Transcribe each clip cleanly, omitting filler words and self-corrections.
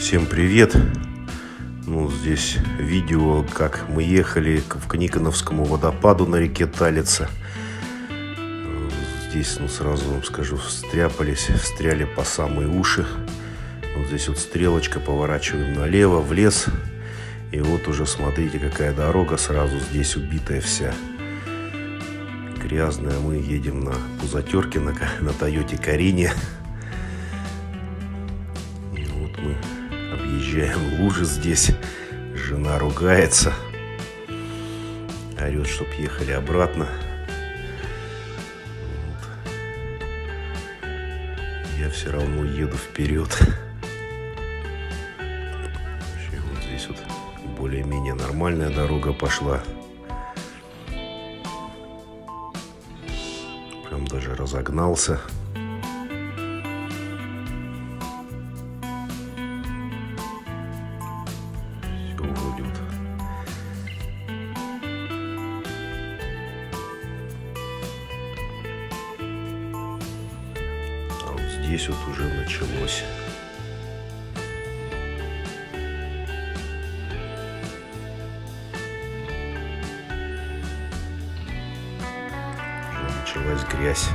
Всем привет! Ну, здесь видео, как мы ехали к Никоновскому водопаду на реке Талица. Здесь, сразу вам скажу, встряли по самые уши. Вот здесь вот стрелочка, поворачиваем налево, в лес. И вот уже смотрите, какая дорога сразу здесь убитая вся. Грязная. Мы едем на пузатерке, на Тойоте Карине. И вот мы объезжаем лужи здесь. Жена ругается. Орет, чтоб ехали обратно. Вот. Я все равно еду вперед. Вот здесь вот более-менее нормальная дорога пошла. Прям даже разогнался. Все вроде вот. А вот здесь вот уже началось. Началась грязь.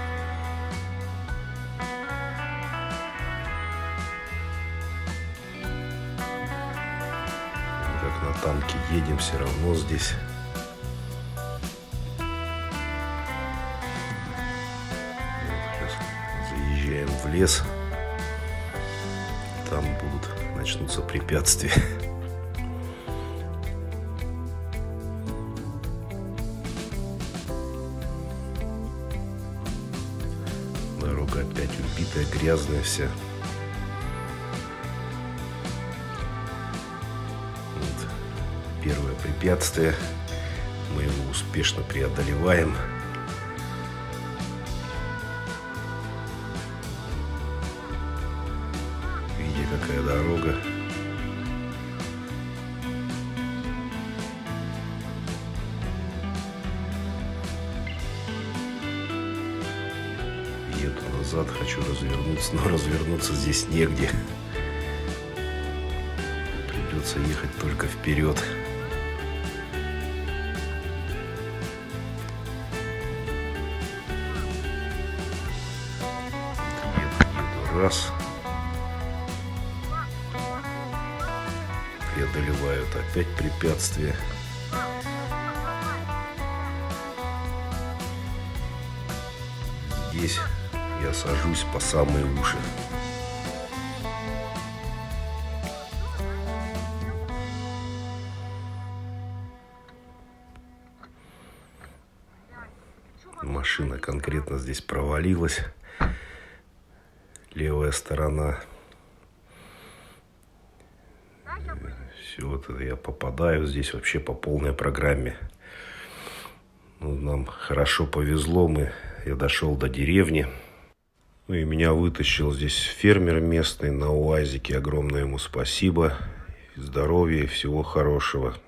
Как на танке едем, все равно здесь. Сейчас заезжаем в лес. Там начнутся препятствия. Дорога опять убитая, грязная вся. Вот. Первое препятствие. Мы его успешно преодолеваем. Видите, какая дорога. Еду назад, хочу развернуться, но развернуться здесь негде. Придется ехать только вперед. Еду раз. Преодолевают опять препятствия. Здесь я сажусь по самые уши. Машина конкретно здесь провалилась. Левая сторона. Все вот это я попадаю здесь вообще по полной программе. Ну, нам хорошо повезло, я дошел до деревни. Ну и меня вытащил здесь фермер местный на УАЗике. Огромное ему спасибо. Здоровья и всего хорошего.